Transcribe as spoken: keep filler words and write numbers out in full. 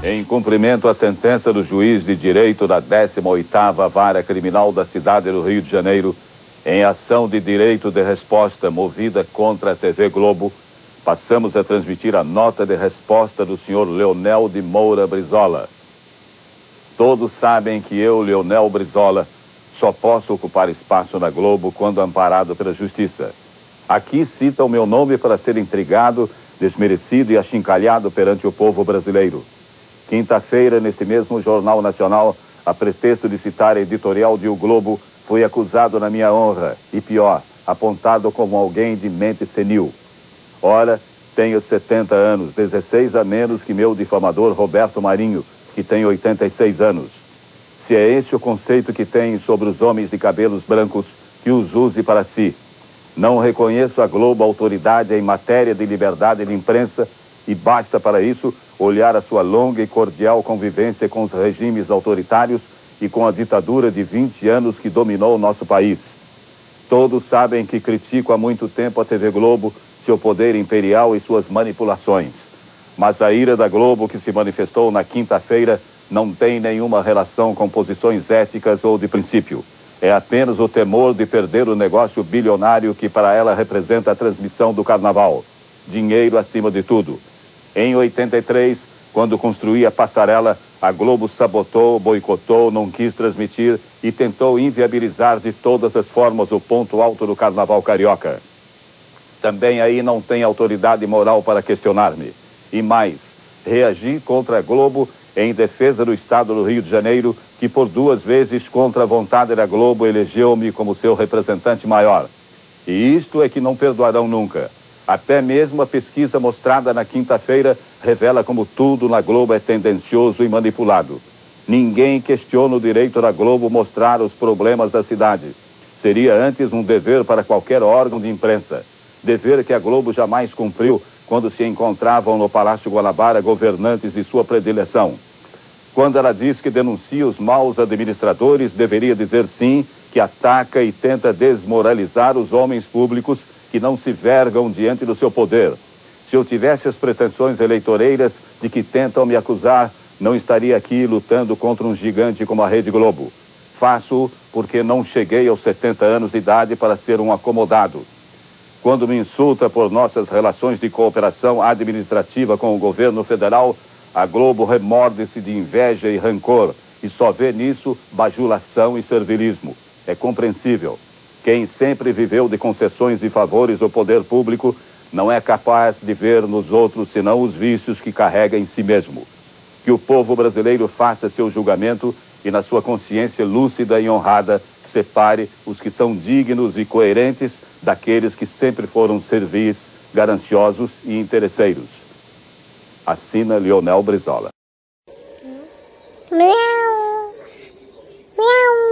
Em cumprimento à sentença do juiz de direito da décima oitava Vara Criminal da cidade do Rio de Janeiro, em ação de direito de resposta movida contra a T V Globo, passamos a transmitir a nota de resposta do senhor Leonel de Moura Brizola. Todos sabem que eu, Leonel Brizola, só posso ocupar espaço na Globo quando amparado pela justiça. Aqui cita o meu nome para ser intrigado, desmerecido e achincalhado perante o povo brasileiro. Quinta-feira, nesse mesmo Jornal Nacional, a pretexto de citar a editorial de O Globo, fui acusado na minha honra, e pior, apontado como alguém de mente senil. Ora, tenho setenta anos, dezesseis a menos que meu difamador Roberto Marinho, que tem oitenta e seis anos. Se é esse o conceito que tem sobre os homens de cabelos brancos, que os use para si. Não reconheço a Globo autoridade em matéria de liberdade de imprensa e basta para isso olhar a sua longa e cordial convivência com os regimes autoritários e com a ditadura de vinte anos que dominou o nosso país. Todos sabem que critico há muito tempo a T V Globo, seu poder imperial e suas manipulações. Mas a ira da Globo que se manifestou na quinta-feira não tem nenhuma relação com posições éticas ou de princípio. É apenas o temor de perder o negócio bilionário que para ela representa a transmissão do carnaval. Dinheiro acima de tudo. Em oitenta e três, quando construía a passarela, a Globo sabotou, boicotou, não quis transmitir e tentou inviabilizar de todas as formas o ponto alto do carnaval carioca. Também aí não tem autoridade moral para questionar-me. E mais, reagi contra a Globo em defesa do Estado do Rio de Janeiro, que por duas vezes, contra a vontade da Globo, elegeu-me como seu representante maior. E isto é que não perdoarão nunca. Até mesmo a pesquisa mostrada na quinta-feira revela como tudo na Globo é tendencioso e manipulado. Ninguém questiona o direito da Globo mostrar os problemas da cidade. Seria antes um dever para qualquer órgão de imprensa. Dever que a Globo jamais cumpriu quando se encontravam no Palácio Guanabara governantes de sua predileção. Quando ela diz que denuncia os maus administradores, deveria dizer sim que ataca e tenta desmoralizar os homens públicos que não se vergam diante do seu poder. Se eu tivesse as pretensões eleitoreiras de que tentam me acusar, não estaria aqui lutando contra um gigante como a Rede Globo. Faço-o porque não cheguei aos setenta anos de idade para ser um acomodado. Quando me insulta por nossas relações de cooperação administrativa com o governo federal, a Globo remorde-se de inveja e rancor e só vê nisso bajulação e servilismo. É compreensível. Quem sempre viveu de concessões e favores ao poder público não é capaz de ver nos outros senão os vícios que carrega em si mesmo. Que o povo brasileiro faça seu julgamento e, na sua consciência lúcida e honrada, separe os que são dignos e coerentes daqueles que sempre foram servis, gananciosos e interesseiros. Assina Leonel Brizola. Miau. Miau.